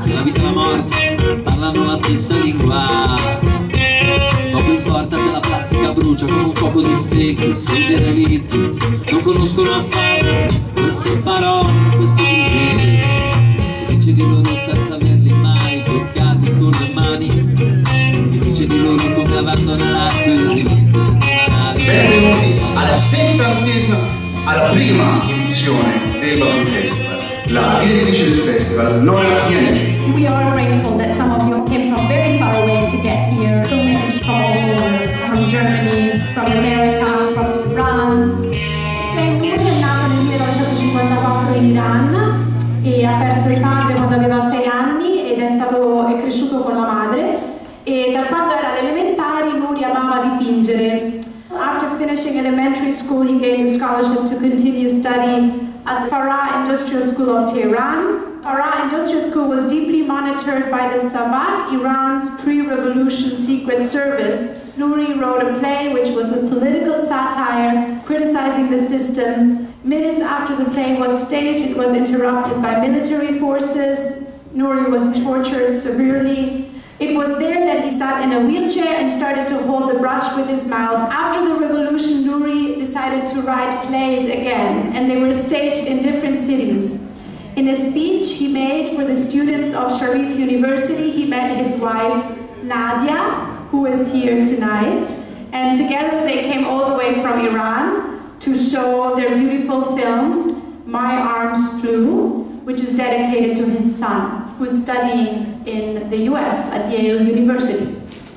la vita e la morte parlano la stessa lingua. Poco importa se la plastica brucia come un fuoco di stecchi, se i derelitti non conoscono affatto queste parole, questo brusire che dice di loro senza averli mai toccati con le mani, che dice di loro come abbandonato il riviste settimanali. Benvenuti alla 70esima, alla prima edizione del Basel Festival. La direttrice del festival, Nora Iannelli. We are grateful that some of you came from very far away to get here. Filmmakers from all over, from Germany, from America, from Iran. Nuri è nato nel 1954 in Iran e ha perso il padre quando aveva 6 anni ed è cresciuto con la madre. E da quando era alle elementari Nuri amava dipingere. After finishing elementary school, he gained a scholarship to continue study at the Farah Industrial School of Tehran. Farah Industrial School was deeply monitored by the Savak, Iran's pre-revolution secret service. Nuri wrote a play which was a political satire criticizing the system. Minutes after the play was staged, it was interrupted by military forces. Nuri was tortured severely. It was there that he sat in a wheelchair and started to hold the brush with his mouth. After the revolution, Nuri decided to write plays again, and they were staged in different cities. In a speech he made for the students of Sharif University, he met his wife, Nadia, who is here tonight, and together they came all the way from Iran to show their beautiful film, My Arms Flew, which is dedicated to his son, who is studying in the US at Yale University.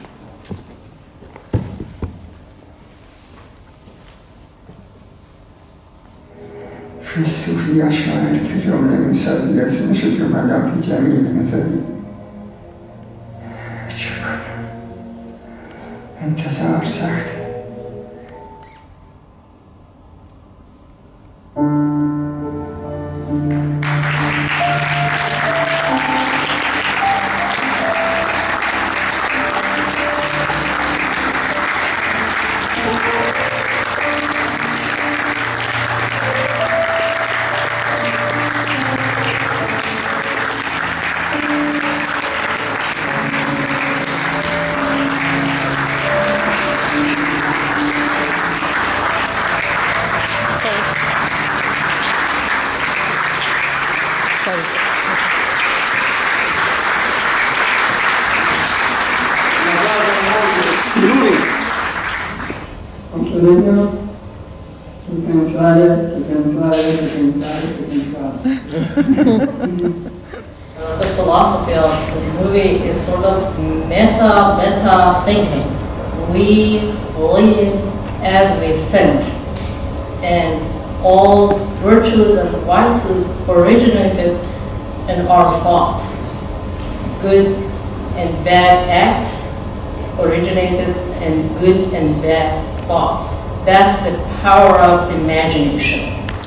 فیلسوفی شاعر که جمله می‌سازی اسمش جملات جمیل می‌ذاری چرا انتظار سخت The philosophy of this movie is sort of meta thinking. We live as we think, and all virtues and vices originated in our thoughts. Good and bad acts originated in good and bad thoughts. That's the power of imagination.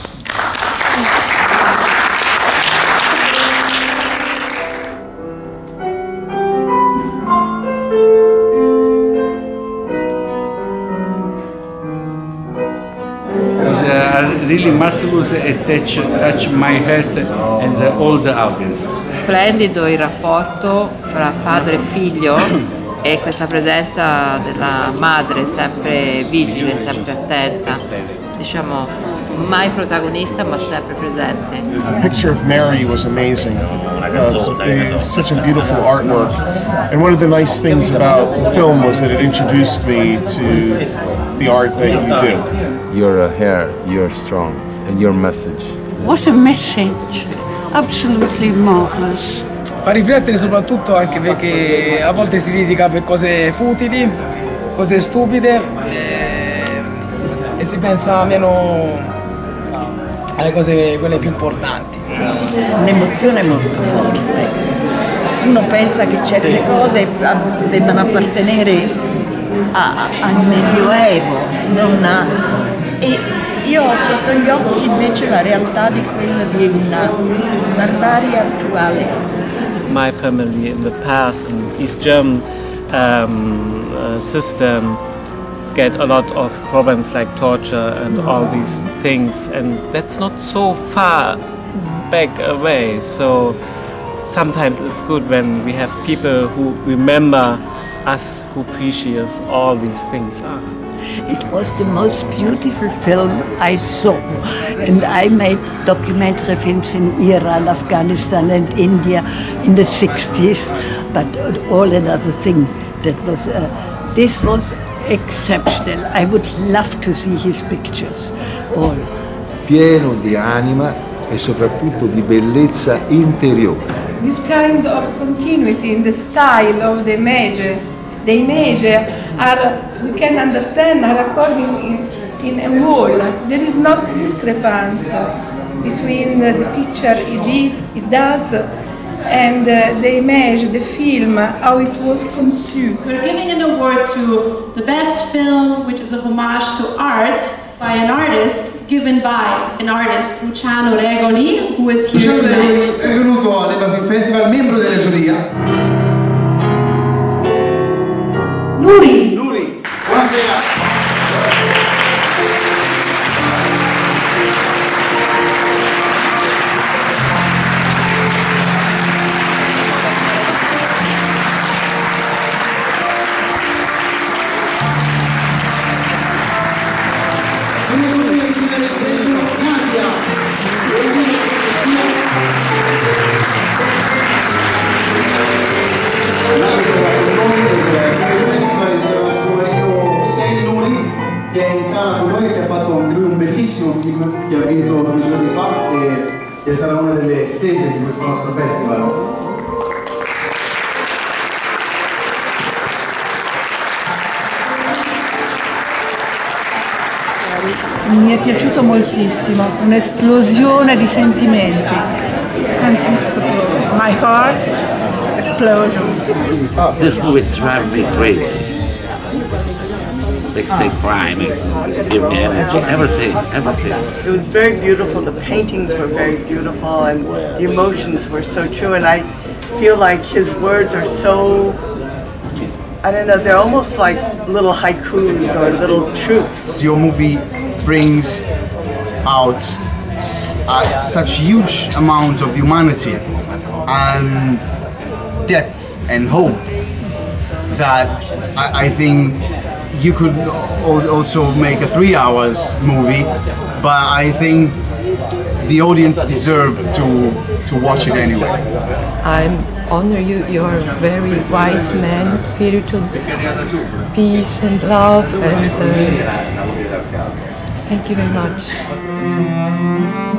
Really marvelous, touch my heart and all the audience. Splendido il rapporto fra padre e figlio e questa presenza della madre sempre vigile, sempre attenta, diciamo mai protagonista ma sempre presente. The picture of Mary was amazing. It's such a beautiful artwork, and one of the nice things about the film was that it introduced me to the art that you do. Your heart, your strong, and your message. What a message! Absolutely marvelous. Fa riflettere soprattutto anche perché a volte si litiga per cose futili, cose stupide e si pensa meno alle cose quelle più importanti. Un'emozione molto forte. Uno pensa che certe cose debbano appartenere al Medioevo, non a... E io ho sotto gli occhi invece la realtà di quella di una barbarie attuale. My family in the past in East German system get a lot of problems like torture and all these things, and that's not so far back away. So sometimes it's good when we have people who remember us, who appreciate all these things. It was the most beautiful film I saw, and I made documentary films in Iran, Afghanistan and India in the 60s, but all another thing. That was, this was exceptional. I would love to see his pictures, all. Pieno di anima e soprattutto di bellezza interiore. This kind of continuity in the style of the image are, we can understand, are according in a wall. There is not discrepancy between the picture it does and the image, the film, how it was conceived. We're giving an award to the best film, which is a homage to art by an artist, given by an artist, Luciano Regoli, who is here tonight. È venuto all'Elba Film Festival, membro della giuria. Nuri! Nuri! Buonasera! Che è in sala con noi, che ha fatto anche lui un bellissimo film che ha vinto 2 giorni fa e sarà una delle stelle di questo nostro festival. Mi è piaciuto moltissimo, un'esplosione di sentimenti. My heart explosion. This movie drives me crazy. Makes me cry, makes me give me energy, everything. It was very beautiful, the paintings were very beautiful and the emotions were so true, and I feel like his words are so, I don't know, they're almost like little haikus or little truths. Your movie brings out such huge amount of humanity and depth and hope that I think you could also make a 3 hours movie, but I think the audience deserve to watch it anyway. I honor you. You are a very wise man, spiritual peace and love, and thank you very much.